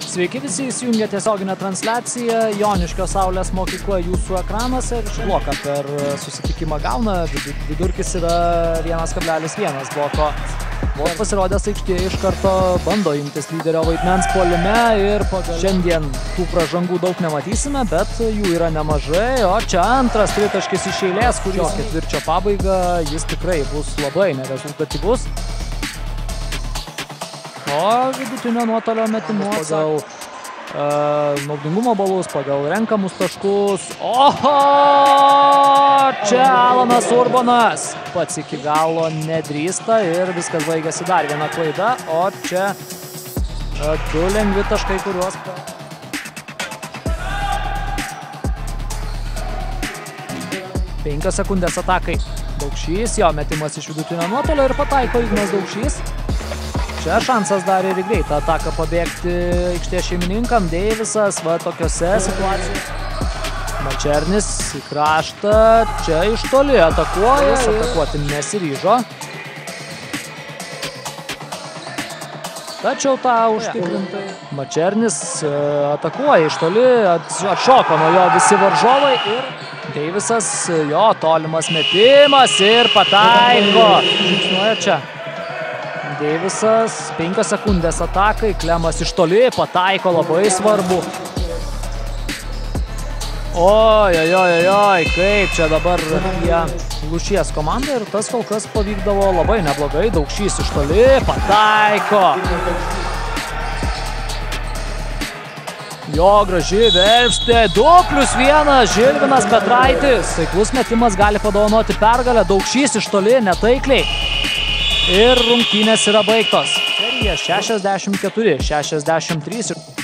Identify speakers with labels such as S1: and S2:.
S1: Sveiki visi, įsijungia tiesioginę transliaciją, Joniškio Saulės mokykla jūsų ekranuose ir bloką per susitikimą gauna, vidurkis yra 1,1 bloko. Vos pasirodęs aikštėje iš karto bando imtis lyderio vaidmens puolime ir šiandien tų pražangų daug nematysime, bet jų yra nemažai, o čia antras tritaškis iš eilės, kurio ketvirčio pabaiga jis tikrai bus labai nerezultatyvus. O vidutinio nuotolio metimus pagal naudingumo balus, pagal renkamus taškus. Oho! Čia Alanas Urbonas pats iki galo nedrįsta ir viskas baigėsi dar viena klaida. O čia du lengvi taškai, kuriuos... 5 sekundės atakai. Daukšys, jo metimas iš vidutinio nuotolio ir pataiko Ignas Daukšys. Čia šansas dar ir į greitą ataką pabėgti aikštės šeimininkam. Deivisas, va tokiose situacijose. Mačernis į kraštą, čia iš toli atakuoja, atakuoti nesiryžo. Tačiau tą užtikrintai. Mačernis atakuoja iš toli, atšoko nuo jo visi varžovai ir Deivisas, jo tolimas metimas ir pataiko. Žingsniuoja čia. Deivisas, 5 sekundės atakai, Klemas iš toli, pataiko labai svarbu. Oi, kaip čia dabar jie Lūšies komanda ir tas kol kas pavykdavo labai neblogai. Daukšys iš toli, pataiko. Jo graži verpstė, 2+1, Žilvinas Petraitis. Taiklus metimas gali padovanoti pergalę, Daukšys iš toli, netaikliai. Ir rungtynės yra baigtos. Serija 64-63.